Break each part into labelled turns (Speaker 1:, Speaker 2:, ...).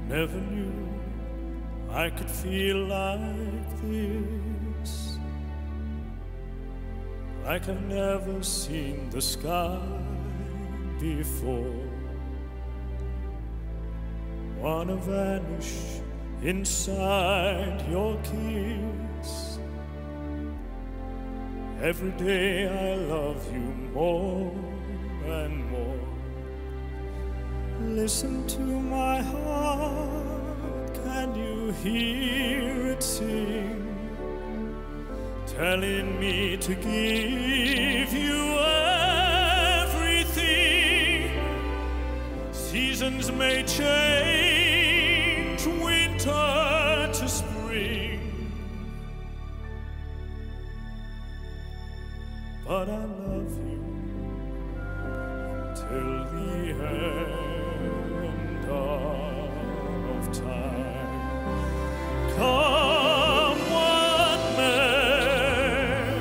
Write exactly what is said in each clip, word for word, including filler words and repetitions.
Speaker 1: Never knew I could feel like this, like I've never seen the sky before. Wanna vanish inside your kiss. Every day I love you more and more. Listen to my heart, can you hear it sing? Telling me to give you everything. Seasons may change, winter to spring, but I love you till the end of time. Come what may,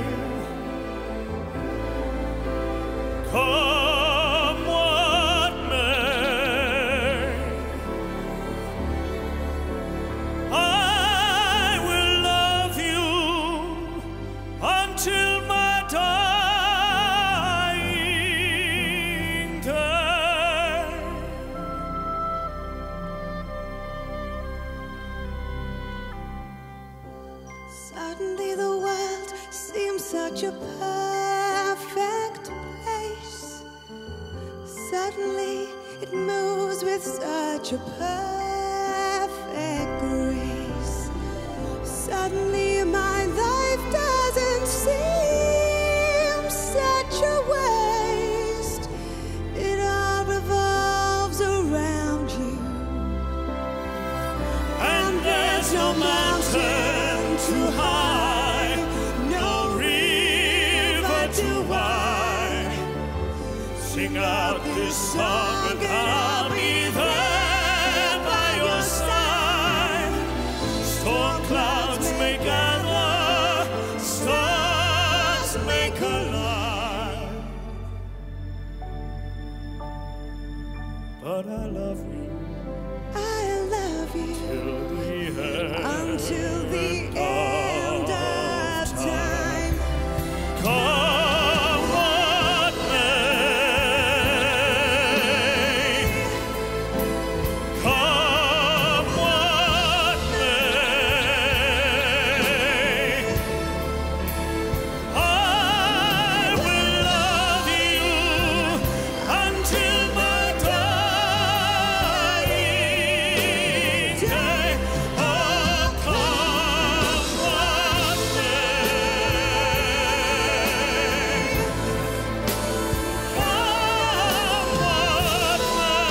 Speaker 1: come what may, I will love you until my dying day.
Speaker 2: Suddenly the world seems such a perfect place. Suddenly it moves with such a perfect grace. Suddenly my life doesn't seem such a waste. It all revolves around you,
Speaker 1: And there's no mountain too high, no river too wide. Sing out this song and I'll be there by your side. Storm clouds may gather, stars may collide, but I love you
Speaker 2: I love you
Speaker 1: till the end.
Speaker 2: until the end of time.
Speaker 1: Come what may, come what may, I will love you until my dying day. Oh, come what may, come what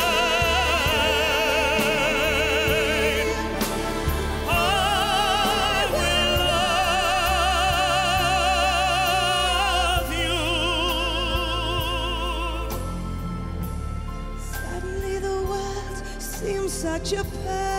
Speaker 1: may, I will love you.
Speaker 2: Suddenly the world seems such a perfect